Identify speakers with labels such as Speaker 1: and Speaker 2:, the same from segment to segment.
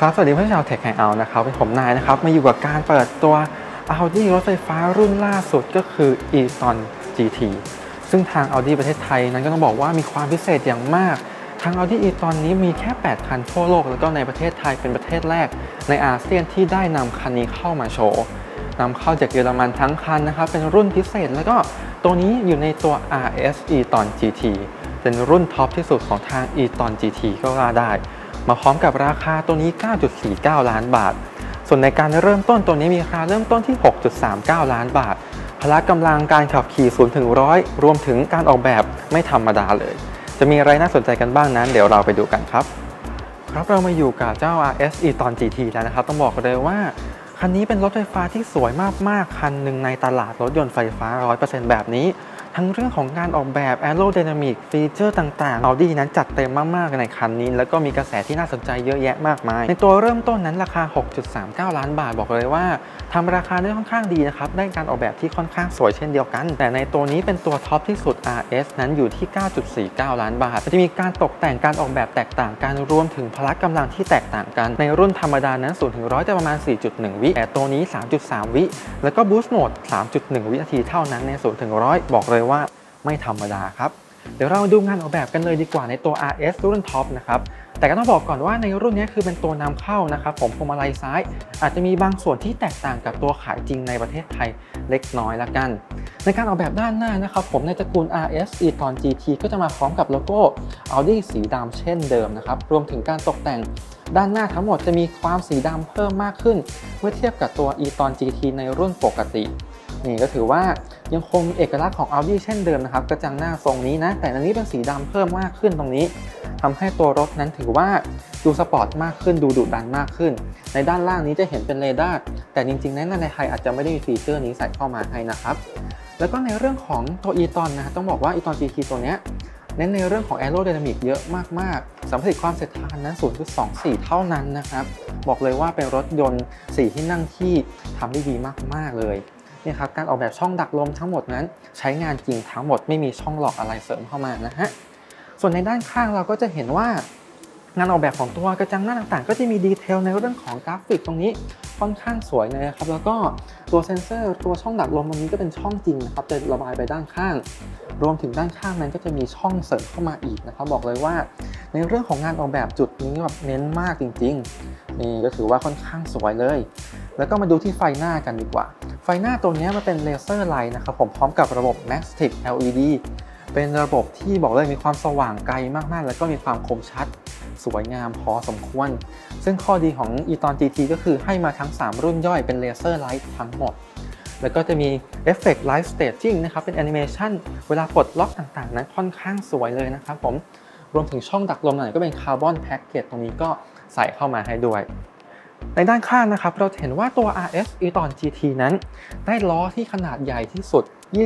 Speaker 1: ครับสวัสดีเพื่อนชาวเทคแฮงเอาท์นะครับเป็นผมนายนะครับมาอยู่กับการเปิดตัว Audi รถไฟฟ้ารุ่นล่าสุดก็คือ e-tron GT ซึ่งทาง Audi ประเทศไทยนั้นก็ต้องบอกว่ามีความพิเศษอย่างมากทาง Audi e-tron นี้มีแค่8คันทั่วโลกแล้วก็ในประเทศไทยเป็นประเทศแรกในอาเซียนที่ได้นำคันนี้เข้ามาโชว์นำเข้าจากเยอรมันทั้งคันนะครับเป็นรุ่นพิเศษแล้วก็ตัวนี้อยู่ในตัว RS e-tron GT เป็นรุ่นท็อปที่สุดของทาง e-tron GT ก็ว่าได้มาพร้อมกับราคาตัวนี้ 9.49 ล้านบาทส่วนในการเริ่มต้นตัวนี้มีราคาเริ่มต้นที่ 6.39 ล้านบาทพละกำลังการขับขี่0 ถึง 100รวมถึงการออกแบบไม่ธรรมดาเลยจะมีอะไรน่าสนใจกันบ้างนั้นเดี๋ยวเราไปดูกันครับเรามาอยู่กับเจ้า RS e-tron GT แล้วนะครับต้องบอกเลยว่าคันนี้เป็นรถไฟฟ้าที่สวยมากๆคันหนึ่งในตลาดรถยนต์ไฟฟ้า 100% แบบนี้ทั้งเรื่องของการออกแบบ Aerodynamic ฟีเจอร์ต่างๆ Audi นั้นจัดเต็มมากๆในคันนี้แล้วก็มีกระแสที่น่าสนใจเยอะแยะมากมายในตัวเริ่มต้นนั้นราคา 6.39 ล้านบาทบอกเลยว่าทำราคาได้ค่อนข้างดีนะครับได้การออกแบบที่ค่อนข้างสวยเช่นเดียวกันแต่ในตัวนี้เป็นตัวท็อปที่สุด RS นั้นอยู่ที่ 9.49 ล้านบาทจะมีการตกแต่งการออกแบบแตกต่างกันรวมถึงพละกำลังที่แตกต่างกันในรุ่นธรรมดานั้น0 ถึง 100จะประมาณ 4.1 วิแต่ตัวนี้ 3.3 วิแล้วก็ Boost Mode 3.1 วินาทีเท่านั้นใน0 ถึง 100บอกเลยว่าไม่ธรรมดาครับเดี๋ยวเราดูงานออกแบบกันเลยดีกว่าในตัว RS รุ่นท็อปนะครับแต่ก็ต้องบอกก่อนว่าในรุ่นนี้คือเป็นตัวนำเข้านะครับผมพวงมาลัยซ้ายอาจจะมีบางส่วนที่แตกต่างกับตัวขายจริงในประเทศไทยเล็กน้อยละกันในการออกแบบด้านหน้านะครับผมในตระกูล RS e-tron GT ก็จะมาพร้อมกับโลโก้ Audi สีดำเช่นเดิมนะครับรวมถึงการตกแต่งด้านหน้าทั้งหมดจะมีความสีดำเพิ่มมากขึ้นเมื่อเทียบกับตัว e-tron GT ในรุ่นปกตินี่ก็ถือว่ายังคงเอกลักษณ์ของ Audi เช่นเดิมนะครับกระจังหน้าทรงนี้นะแต่อันนี้เป็นสีดำเพิ่มมากขึ้นตรงนี้ทำให้ตัวรถนั้นถือว่าดูสปอร์ตมากขึ้นดูดุดันมากขึ้นในด้านล่างนี้จะเห็นเป็นเรดาร์แต่จริงๆนั้นในไทยอาจจะไม่ได้มีฟีเจอร์นี้ใส่เข้ามาให้นะครับแล้วก็ในเรื่องของตัว e-tron นะต้องบอกว่า e-tron GT ตัวนี้เน้นในเรื่องของ Aerodynamic เยอะมากๆสัมผัสความเสถียรนั้น 0.24 เท่านั้นนะครับบอกเลยว่าเป็นรถยนต์4ที่นั่งที่ทำได้ดีมากๆเลยนี่ครับการออกแบบช่องดักลมทั้งหมดนั้นใช้งานจริงทั้งหมดไม่มีช่องหลอกอะไรเสริมเข้ามานะฮะส่วนในด้านข้างเราก็จะเห็นว่างานออกแบบของตัวกระจังหน้าต่างๆก็จะมีดีเทลในเรื่องของกราฟิกตรงนี้ค่อนข้างสวยเลยครับแล้วก็ตัวเซ็นเซอร์ตัวช่องดักลมตรงนี้ก็เป็นช่องจริงนะครับจะระบายไปด้านข้างรวมถึงด้านข้างนั้นก็จะมีช่องเสริมเข้ามาอีกนะครับบอกเลยว่าในเรื่องของงานออกแบบจุดนี้แบบเน้นมากจริงๆนี่ก็ถือว่าค่อนข้างสวยเลยแล้วก็มาดูที่ไฟหน้ากันดีกว่าไฟหน้าตัวนี้มันเป็นเลเซอร์ไลท์นะครับผมพร้อมกับระบบ Maxtic LED เป็นระบบที่บอกเลยมีความสว่างไกลมากๆแล้วก็มีความคมชัดสวยงามพอสมควรซึ่งข้อดีของ e-tron GT ก็คือให้มาทั้ง3รุ่นย่อยเป็นเลเซอร์ไลท์ทั้งหมดแล้วก็จะมีเอฟเฟกต์ไลฟ์สเตจจิ้งนะครับเป็นแอนิเมชันเวลาปลดล็อกต่างๆนั้นค่อนข้างสวยเลยนะครับผมรวมถึงช่องดักลมหน่อยก็เป็นคาร์บอนแพ็กเกจตรงนี้ก็ใส่เข้ามาให้ด้วยในด้านข้างนะครับเราเห็นว่าตัว RS e-tron GT นั้นได้ล้อที่ขนาดใหญ่ที่สุด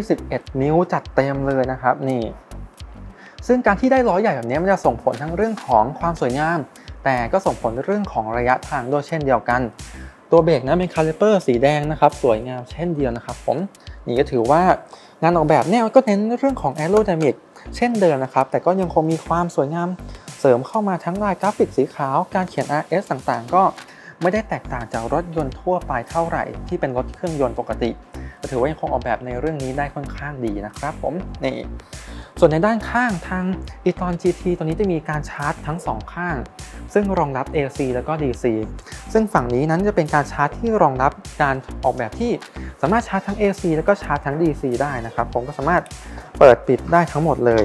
Speaker 1: 21 นิ้วจัดเต็มเลยนะครับนี่ซึ่งการที่ได้ล้อใหญ่แบบนี้มันจะส่งผลทั้งเรื่องของความสวยงามแต่ก็ส่งผลเรื่องของระยะทางด้วยเช่นเดียวกันตัวเบรกนะเป็นคาลิเปอร์สีแดงนะครับสวยงามเช่นเดียวนะครับผมนี่ก็ถือว่างานออกแบบเนี่ยก็เน้นเรื่องของ Aerodynamic เช่นเดิมนะครับแต่ก็ยังคงมีความสวยงามเสริมเข้ามาทั้งลายกราฟิกสีขาวการเขียน RS ต่างๆก็ไม่ได้แตกต่างจากรถยนต์ทั่วไปเท่าไหร่ที่เป็นรถเครื่องยนต์ปกติก็ถือว่ายังคงออกแบบในเรื่องนี้ได้ค่อนข้างดีนะครับผมนี่ส่วนในด้านข้างทาง e-tron GT ตัวนี้จะมีการชาร์จทั้ง2ข้างซึ่งรองรับ AC แล้วก็ DC ซึ่งฝั่งนี้นั้นจะเป็นการชาร์จที่รองรับการออกแบบที่สามารถชาร์จทั้ง AC แล้วก็ชาร์จทั้ง DC ได้นะครับผมก็สามารถเปิดปิดได้ทั้งหมดเลย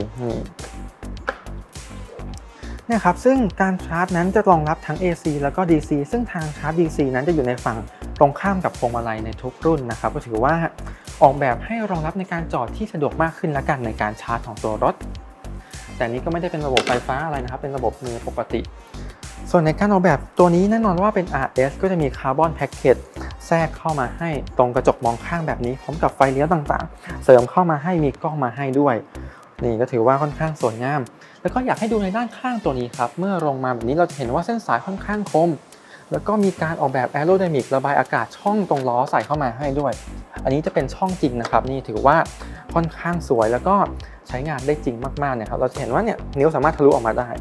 Speaker 1: นี่ครับซึ่งการชาร์จนั้นจะรองรับทั้ง AC แล้วก็ DC ซึ่งทางชาร์จ DC นั้นจะอยู่ในฝั่งตรงข้ามกับพวงมาลัยในทุกรุ่นนะครับก็ถือว่าออกแบบให้รองรับในการจอดที่สะดวกมากขึ้นและกันในการชาร์จของตัวรถแต่นี้ก็ไม่ได้เป็นระบบไฟฟ้าอะไรนะครับเป็นระบบมือปกติส่วนในการออกแบบตัวนี้แน่นอนว่าเป็น RS ก็จะมีคาร์บอนแพ็กเกจแทรกเข้ามาให้ตรงกระจกมองข้างแบบนี้พร้อมกับไฟเลี้ยวต่างๆเสริมเข้ามาให้มีกล้องมาให้ด้วยนี่ก็ถือว่าค่อนข้างสวยงามแล้วก็อยากให้ดูในด้านข้างตัวนี้ครับเมื่อลงมาแบบนี้เราจะเห็นว่าเส้นสายค่อนข้างคมแล้วก็มีการออกแบบ Aerodynamic ระบายอากาศช่องตรงล้อใส่เข้ามาให้ด้วยอันนี้จะเป็นช่องจริงนะครับนี่ถือว่าค่อนข้างสวยแล้วก็ใช้งานได้จริงมากๆเนี่ยครับเราจะเห็นว่าเนี่ยนิ้วสามารถทะลุออกมาได้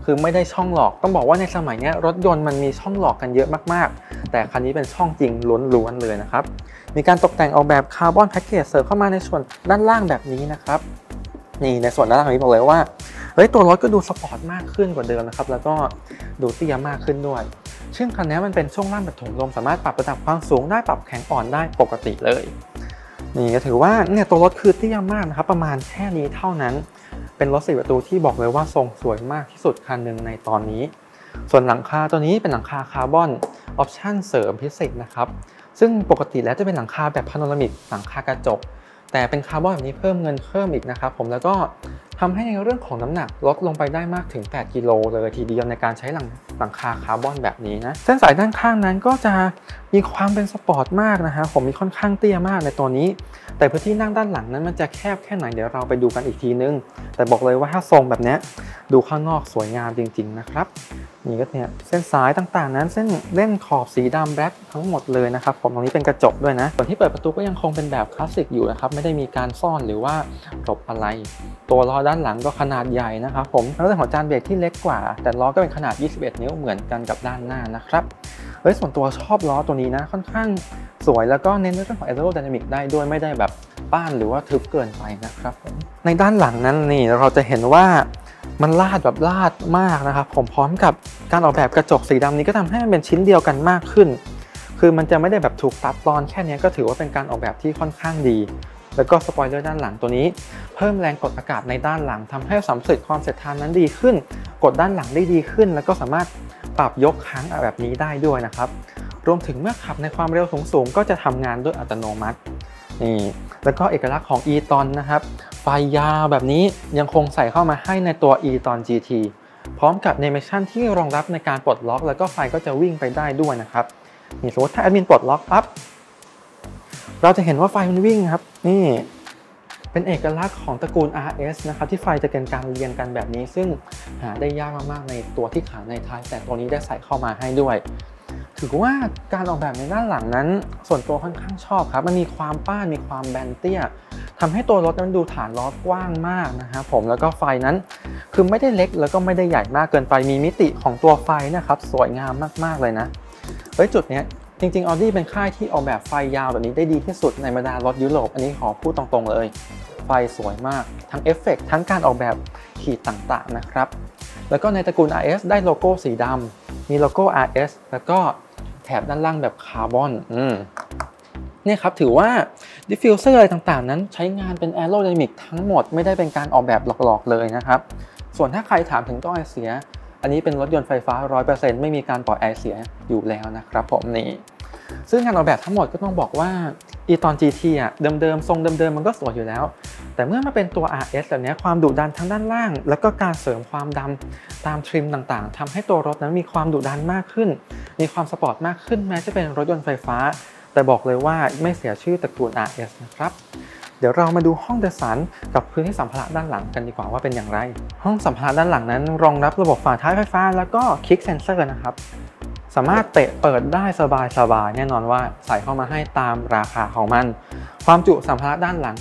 Speaker 1: คือไม่ได้ช่องหลอกต้องบอกว่าในสมัยนี้รถยนต์มันมีช่องหลอกกันเยอะมากๆแต่คันนี้เป็นช่องจริงล้วนๆเลยนะครับมีการตกแต่งออกแบบคาร์บอนแพ็กเกจเสริมเข้ามาในส่วนด้านล่างแบบนี้นะครับนี่ในส่วนด้านล่างนี้บอกเลยว่าตัวรถก็ดูสปอร์ตมากขึ้นกว่าเดิมนะครับแล้วก็ดูเตี้ยมากขึ้นด้วยซึ่งคันนี้มันเป็นช่วงล่างแบบถุงลมสามารถปรับระดับความสูงได้ปรับแข็งอ่อนได้ปกติเลยนี่ก็ถือว่าเนี่ยตัวรถคือเตี้ยมากนะครับประมาณแค่นี้เท่านั้นเป็นรถ4 ประตูที่บอกเลยว่าทรงสวยมากที่สุดคันหนึ่งในตอนนี้ส่วนหลังคาตัวนี้เป็นหลังคาคาร์บอนออปชั่นเสริมพิเศษนะครับซึ่งปกติแล้วจะเป็นหลังคาแบบพาโนรามิกหลังคากระจกแต่เป็นคาร์บอนแบบนี้เพิ่มเงินเพิ่มอีกนะครับผมแล้วก็ทำให้ในเรื่องของน้ำหนักลดลงไปได้มากถึง8 กิโลเลยทีเดียวในการใช้หลังคาคาร์บอนแบบนี้นะเส้นสายด้านข้างนั้นก็จะมีความเป็นสปอร์ตมากนะฮะผมมีค่อนข้างเตี้ยมากในตัวนี้แต่พื้นที่นั่งด้านหลังนั้นมันจะแคบแค่ไหนเดี๋ยวเราไปดูกันอีกทีนึงแต่บอกเลยว่าถ้าทรงแบบนี้ดูข้างนอกสวยงามจริงๆนะครับนี่ก็เนี่ยเส้นสายต่างๆนั้นเส้นเล่นขอบสีดำแบล็คทั้งหมดเลยนะครับผมตรงนี้เป็นกระจกด้วยนะส่วนที่เปิดประตูก็ยังคงเป็นแบบคลาสสิกอยู่นะครับไม่ได้มีการซ่อนหรือว่าหลบอะไรตัวล้อด้านหลังก็ขนาดใหญ่นะครับผมแล้วเรื่องของจานเบรกที่เล็กกว่าแต่ล้อก็เป็นขนาด21 นิ้วเหมือนกันกับด้านหน้านะครับส่วนตัวชอบล้อตัวนี้นะค่อนข้างสวยแล้วก็เน้นเรื่องของ aerodynamic ได้ด้วยไม่ได้แบบป้านหรือว่าทึบเกินไปนะครับผมในด้านหลังนั้นนี่เราจะเห็นว่ามันลาดมากนะครับผมพร้อมกับการออกแบบกระจกสีดำนี้ก็ทำให้มันเป็นชิ้นเดียวกันมากขึ้นคือมันจะไม่ได้แบบถูกตัดตอนแค่นี้ก็ถือว่าเป็นการออกแบบที่ค่อนข้างดีแล้วก็สปอยเลอร์ด้านหลังตัวนี้เพิ่มแรงกดอากาศในด้านหลังทำให้สัมผัสความเสถียรนั้นดีขึ้นกดด้านหลังได้ดีขึ้นแล้วก็สามารถปรับยกค้างแบบนี้ได้ด้วยนะครับรวมถึงเมื่อขับในความเร็วสูงก็จะทำงานด้วยอัตโนมัตินี่แล้วก็เอกลักษณ์ของ e-tron นะครับไฟยาวแบบนี้ยังคงใส่เข้ามาให้ในตัว e-tron GT พร้อมกับ Animation ที่รองรับในการปลดล็อกแล้วก็ไฟก็จะวิ่งไปได้ด้วยนะครับนี่สมมติถ้าแอดมินปลดล็อกปั๊บเราจะเห็นว่าไฟมันวิ่งครับนี่เป็นเอกลักษณ์ของตระกูล RS นะครับที่ไฟจะเป็นการเรียงกันแบบนี้ซึ่งหาได้ยากมากๆในตัวที่ขายในไทยแต่ตัวนี้ได้ใส่เข้ามาให้ด้วยถือว่าการออกแบบในด้านหลังนั้นส่วนตัวค่อนข้างชอบครับมันมีความป้านมีความแบนเตี้ยทำให้ตัวรถนั้นดูฐานล้อกว้างมากนะครับผมแล้วก็ไฟนั้นคือไม่ได้เล็กแล้วก็ไม่ได้ใหญ่มากเกินไปมีมิติของตัวไฟนะครับสวยงามมากๆเลยนะจุดนี้จริงๆ Audi เป็นค่ายที่ออกแบบไฟยาวแบบนี้ได้ดีที่สุดในบรรดารถยุโรปอันนี้ขอพูดตรงๆเลยไฟสวยมากทั้งเอฟเฟกต์ทั้งการออกแบบขีดต่างๆนะครับแล้วก็ในตระกูล RS ได้โลโก้สีดำมีโลโก้ RS แล้วก็แถบด้านล่างแบบคาร์บอนนี่ครับถือว่าดิฟฟิวเซอร์อะไรต่างๆนั้นใช้งานเป็นแอโรไดนามิกทั้งหมดไม่ได้เป็นการออกแบบหลอกๆเลยนะครับส่วนถ้าใครถามถึงท่อไอเสียอันนี้เป็นรถยนต์ไฟฟ้า 100% ไม่มีการปล่อยไอเสียอยู่แล้วนะครับผมนี่ซึ่งการออกแบบทั้งหมดก็ต้องบอกว่า e-tron GT เดิมๆทรงเดิมๆมันก็สวยอยู่แล้วแต่เมื่อมาเป็นตัว RS แบบนี้ความดุดันทั้งด้านล่างแล้วก็การเสริมความดำตามทริมต่างๆทำให้ตัวรถนั้นมีความดุดันมากขึ้นมีความสปอร์ตมากขึ้นแม้จะเป็นรถยนต์ไฟฟ้าแต่บอกเลยว่าไม่เสียชื่อตระกูล RS นะครับเดี๋ยวเรามาดูห้องโดยสารกับพื้นที่สัมภาระด้านหลังกันดีกว่าว่าเป็นอย่างไรห้องสัมภาระด้านหลังนั้นรองรับระบบฝาท้ายไฟฟ้าแล้วก็คลิกเซนเซอร์นะครับสามารถเปิดได้สบายๆแน่นอนว่าใส่เข้ามาให้ตามราคาของมันความจุสัมภาระด้านหลัง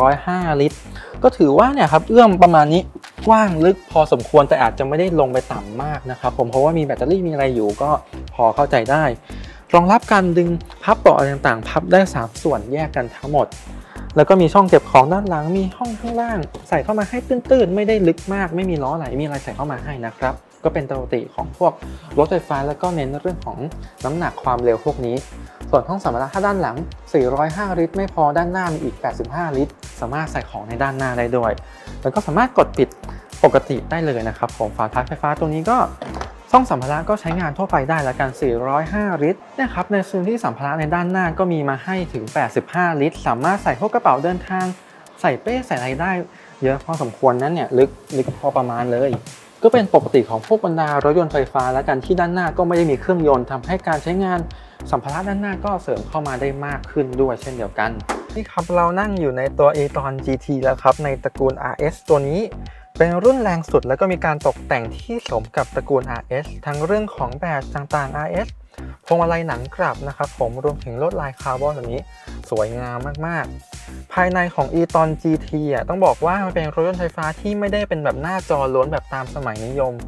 Speaker 1: 405 ลิตรก็ถือว่าเนี่ยครับเอื้อมประมาณนี้กว้างลึกพอสมควรแต่อาจจะไม่ได้ลงไปต่ำมากนะครับผมเพราะว่ามีแบตเตอรี่มีอะไรอยู่ก็พอเข้าใจได้รองรับการดึงพับเบาะอะไรต่างๆพับได้3ส่วนแยกกันทั้งหมดแล้วก็มีช่องเก็บของด้านหลังมีห้องข้างล่างใส่เข้ามาให้ตื้นๆไม่ได้ลึกมากไม่มีล้อไหลมีอะไรใส่เข้ามาให้นะครับก็เป็นปกติของพวกรถไฟฟ้าแล้วก็เน้นเรื่องของน้ำหนักความเร็วพวกนี้ส่วนห้องสัมภาระถ้าด้านหลัง405 ลิตรไม่พอด้านหน้ามีอีก85 ลิตรสามารถใส่ของในด้านหน้าได้ด้วยแล้วก็สามารถกดปิดปกติได้เลยนะครับผมฝาท้ายไฟฟ้าตัวนี้ก็ช่องสัมภาระก็ใช้งานทั่วไปได้แล้วกัน405 ลิตรนะครับในส่วนที่สัมภาระในด้านหน้าก็มีมาให้ถึง85 ลิตรสามารถใส่พวกกระเป๋าเดินทางใส่เป้ใส่อะไรได้เยอะพอสมควรนั้นเนี่ยลึกพอประมาณเลยก็เป็นปกติของพวกบรรดารถยนต์ไฟฟ้าและกันที่ด้านหน้าก็ไม่ได้มีเครื่องยนต์ทำให้การใช้งานสัมภาระด้านหน้าก็เสริมเข้ามาได้มากขึ้นด้วยเช่นเดียวกันนี่ครับเรานั่งอยู่ในตัว e-tron GT แล้วครับในตระกูล RS ตัวนี้เป็นรุ่นแรงสุดแล้วก็มีการตกแต่งที่สมกับตระกูล RS ทั้งเรื่องของแบบต่างๆ RS พวงมาลัยหนังกลับนะครับผมรวมถึงลวดลายคาร์บอนแบบนี้สวยงามมากๆภายในของ e-tron GT ต้องบอกว่ามันเป็นรถยนต์ไฟฟ้าที่ไม่ได้เป็นแบบหน้าจอล้วนแบบตามสมัยนิยม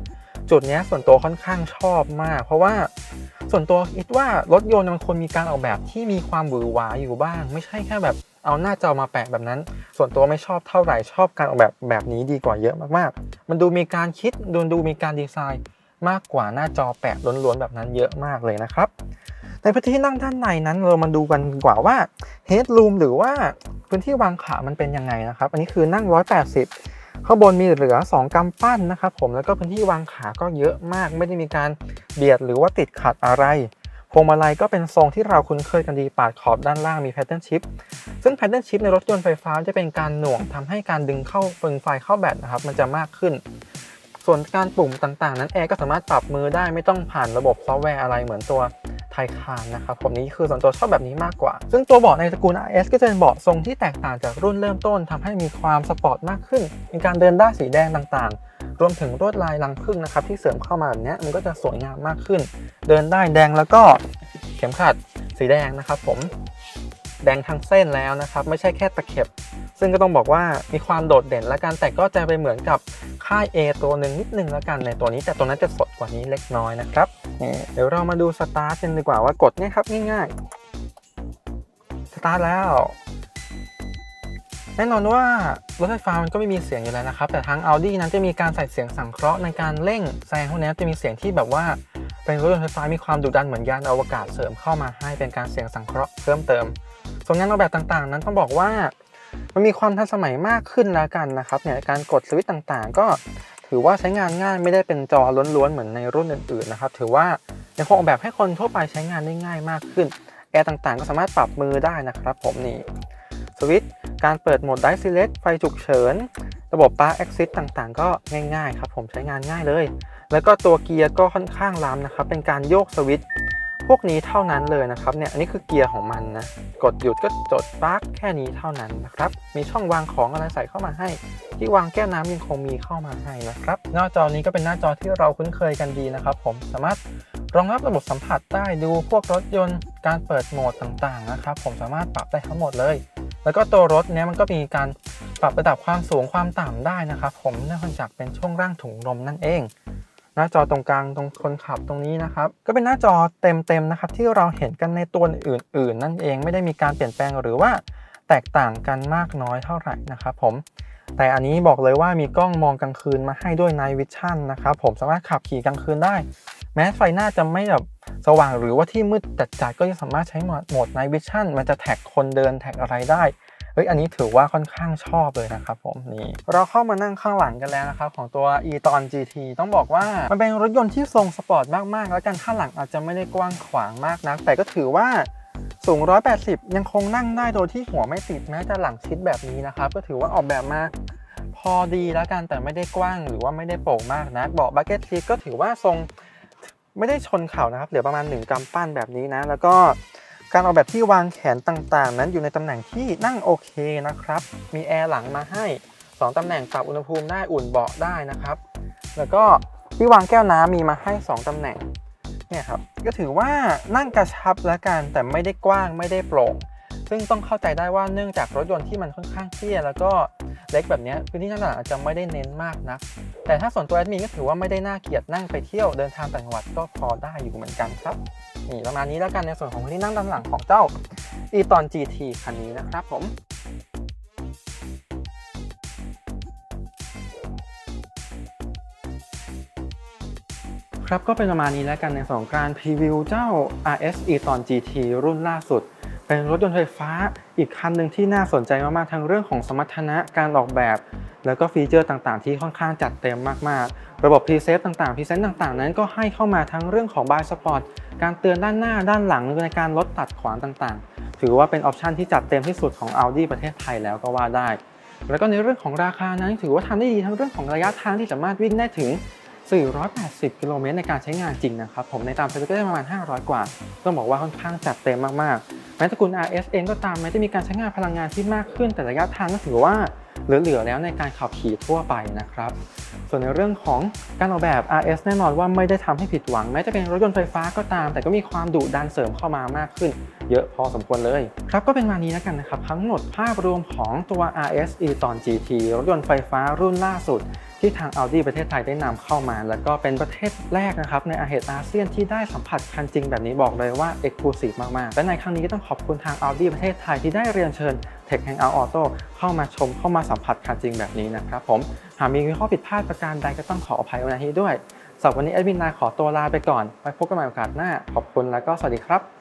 Speaker 1: จุดนี้ส่วนตัวค่อนข้างชอบมากเพราะว่าส่วนตัวคิดว่ารถยนต์มันควรมีการออกแบบที่มีความหวือหวาอยู่บ้างไม่ใช่แค่แบบเอาหน้าจอมาแปะแบบนั้นส่วนตัวไม่ชอบเท่าไหร่ชอบการออกแบบนี้ดีกว่าเยอะมากๆมันดูมีการคิดดูมีการดีไซน์มากกว่าหน้าจอแปะล้วนๆแบบนั้นเยอะมากเลยนะครับในพื้นที่นั่งด้านในนั้นเรามาดูกันกว่าว่า Headroom หรือว่าพื้นที่วางขามันเป็นยังไงนะครับอันนี้คือนั่ง180ข้างบนมีเหลือ2กำปั้นนะครับผมแล้วก็พื้นที่วางขาก็เยอะมากไม่ได้มีการเบียดหรือว่าติดขัดอะไรพวงมาลัยก็เป็นทรงที่เราคุ้นเคยกันดีปาดขอบด้านล่างมี Pattern Shift ซึ่ง Pattern Shift ในรถยนต์ไฟฟ้าจะเป็นการหน่วงทำให้การดึงเข้าฟืนไฟเข้าแบตนะครับมันจะมากขึ้นส่วนการปุ่มต่างๆนั้นแอร์ก็สามารถปรับมือได้ไม่ต้องผ่านระบบซอฟต์แวร์อะไรเหมือนตัวไทคานนะครับผมนี้คือส่วนตัวชอบแบบนี้มากกว่าซึ่งตัวเบาะในตระกูล RS ก็จะเป็นเบาะทรงที่แตกต่างจากรุ่นเริ่มต้นทำให้มีความสปอร์ตมากขึ้นมีการเดินได้สีแดงต่างๆรวมถึงลวดลายรังผึ้งนะครับที่เสริมเข้ามาแบบนี้มันก็จะสวยงามมากขึ้นเดินได้แดงแล้วก็เข็มขัดสีแดงนะครับผมแดงทั้งเส้นแล้วนะครับไม่ใช่แค่ตะเข็บซึ่งก็ต้องบอกว่ามีความโดดเด่นและกันแต่ก็จะไปเหมือนกับค่าย A ตัวหนึ่งนิดนึงแล้วกันในตัวนี้แต่ตัวนั้นจะสดกว่านี้เล็กน้อยนะครับเดี๋ยวเรามาดูสตาร์ทกันดีกว่าว่ากดเนี่ยครับง่ายๆสตาร์ทแล้วแน่นอนว่ารถไฟฟ้ามันก็ไม่มีเสียงอยู่แล้วนะครับแต่ทาง Audi นั้นจะมีการใส่เสียงสังเคราะห์ในการเร่งแซงพวกนี้จะมีเสียงที่แบบว่าเป็นรถยนต์ไฟฟ้ามีความดุดันเหมือนยานอวกาศเสริมเข้ามาให้เป็นการเสียงสังเคราะห์เพิ่มเติมส่วนงานออกแบบต่างๆนั้นต้องบอกว่ามันมีความทันสมัยมากขึ้นแล้วกันนะครับเนี่ยการกดสวิตช์ต่างๆก็ถือว่าใช้งานง่ายไม่ได้เป็นจอล้วนๆเหมือนในรุ่นอื่นๆนะครับถือว่ายังคงออกแบบให้คนทั่วไปใช้งานได้ง่ายมากขึ้นแอร์ต่างๆก็สามารถปรับมือได้นะครับผมนี่สวิตช์การเปิดโหมด Drive Select ไฟฉุกเฉินระบบ Park Assist ต่างๆก็ง่ายๆครับผมใช้งานง่ายเลยแล้วก็ตัวเกียร์ก็ค่อนข้างล้ำนะครับเป็นการโยกสวิตช์พวกนี้เท่านั้นเลยนะครับเนี่ยอันนี้คือเกียร์ของมันนะกดหยุดก็จดปาร์คแค่นี้เท่านั้นนะครับมีช่องวางของอะไรใส่เข้ามาให้ที่วางแก้วน้ำยังคงมีเข้ามาให้นะครับหน้าจอนี้ก็เป็นหน้าจอที่เราคุ้นเคยกันดีนะครับผมสามารถรองรับระบบสัมผัสได้ดูพวกรถยนต์การเปิดโหมดต่างๆนะครับผมสามารถปรับได้ทั้งหมดเลยแล้วก็ตัวรถเนี้ยมันก็มีการปรับระดับความสูงความต่ำได้นะครับผมเนื่องจากเป็นช่วงร่างถุงลมนั่นเองหน้าจอตรงกลางตรงคนขับตรงนี้นะครับก็เป็นหน้าจอเต็มๆนะครับที่เราเห็นกันในตัวอื่นๆนั่นเองไม่ได้มีการเปลี่ยนแปลงหรือว่าแตกต่างกันมากน้อยเท่าไหร่นะครับผมแต่อันนี้บอกเลยว่ามีกล้องมองกลางคืนมาให้ด้วย Night Vision นะครับผมสามารถขับขี่กลางคืนได้แม้ไฟหน้าจะไม่แบบสว่างหรือว่าที่มืดจัดๆก็ยังสามารถใช้โหมด Night Vision มันจะแท็กคนเดินแท็กอะไรได้อันนี้ถือว่าค่อนข้างชอบเลยนะครับผมนี่เราเข้ามานั่งข้างหลังกันแล้วนะครับของตัว e-tron GT ต้องบอกว่ามันเป็นรถยนต์ที่ทรงสปอร์ตมากๆแล้วกันข้างหลังอาจจะไม่ได้กว้างขวางมากนักแต่ก็ถือว่าสูง180ยังคงนั่งได้โดยที่หัวไม่ติดแม้จะหลังชิดแบบนี้นะครับก็ถือว่าออกแบบมาพอดีแล้วกันแต่ไม่ได้กว้างหรือว่าไม่ได้โปร่งมากนะเบาะบักเก็ตซีทก็ถือว่าทรงไม่ได้ชนเข่านะครับเหลือประมาณ1กำปั้นแบบนี้นะแล้วก็การออกแบบที่วางแขนต่างๆนั้นอยู่ในตำแหน่งที่นั่งโอเคนะครับมีแอร์หลังมาให้2ตำแหน่งปรับอุณหภูมิได้อุ่นเบาะได้นะครับแล้วก็ที่วางแก้วน้ำมีมาให้2ตำแหน่งเนี่ยครับก็ถือว่านั่งกระชับแล้วกันแต่ไม่ได้กว้างไม่ได้โปร่งซึ่งต้องเข้าใจได้ว่าเนื่องจากรถยนต์ที่มันค่อนข้างเตี้ยแล้วก็เล็กแบบนี้พื้นที่นั่งหลังอาจจะไม่ได้เน้นมากนักแต่ถ้าส่วนตัวแอดมินก็ถือว่าไม่ได้น่าเกลียดนั่งไปเที่ยวเดินทางต่างจังหวัดก็พอได้อยู่เหมือนกันครับนี่ประมาณนี้แล้วกันในส่วนของที่นั่งด้านหลังของเจ้า e-tron GT คันนี้นะครับผมครับก็เป็นประมาณนี้แล้วกันในส่วนของการพรีวิวเจ้า RS e-tron GT รุ่นล่าสุดเป็นรถยนต์ไฟฟ้าอีกคันหนึ่งที่น่าสนใจมากๆทั้งเรื่องของสมรรถนะการออกแบบแล้วก็ฟีเจอร์ต่างๆที่ค่อนข้างจัดเต็มมากๆระบบ Preset ต่างๆ Preset ต่างๆนั้นก็ให้เข้ามาทั้งเรื่องของ By Spot การเตือนด้านหน้าด้านหลังในการลดตัดขวางต่างๆถือว่าเป็นออปชันที่จัดเต็มที่สุดของ Audi ประเทศไทยแล้วก็ว่าได้แล้วก็ในเรื่องของราคานั้นถือว่าทำได้ดีทั้งเรื่องของระยะทางที่สามารถวิ่งได้ถึง480 กิโลเมตรในการใช้งานจริงนะครับผมในตามสเปคก็ได้ประมาณ500 กว่าต้องบอกว่าค่อนข้างจัดเต็มมากๆแม้ตระกูล RS เองก็ตามแม้จะมีการใช้งานพลังงานที่มากขึ้นแต่ระยะทางก็ถือว่าเหลือๆแล้วในการขับขี่ทั่วไปนะครับส่วนในเรื่องของการออกแบบ RS แน่นอนว่าไม่ได้ทำให้ผิดหวังแม้จะเป็นรถยนต์ไฟฟ้าก็ตามแต่ก็มีความดุดันเสริมเข้ามามากขึ้นเยอะพอสมควรเลยครับก็เป็นมานี้แล้วกันนะครับทั้งหมดภาพรวมของตัว RS e-tron GT รถยนต์ไฟฟ้ารุ่นล่าสุดที่ทาง Audi ประเทศไทยได้นำเข้ามาแล้วก็เป็นประเทศแรกนะครับในอาเซียนที่ได้สัมผัสคันจริงแบบนี้บอกเลยว่า Exclusive มากๆและในครั้งนี้ก็ต้องขอบคุณทาง Audi ประเทศไทยที่ได้เรียนเชิญ Tech Hangout Auto เข้ามาชมเข้ามาสัมผัสคันจริงแบบนี้นะครับผมหากมีข้อผิดพลาดประการใดก็ต้องขออภัยไว้ณที่นี้ด้วยสำหรับวันนี้แอดมินนายขอตัวลาไปก่อนไว้พบกันใหม่โอกาสหน้าขอบคุณและก็สวัสดีครับ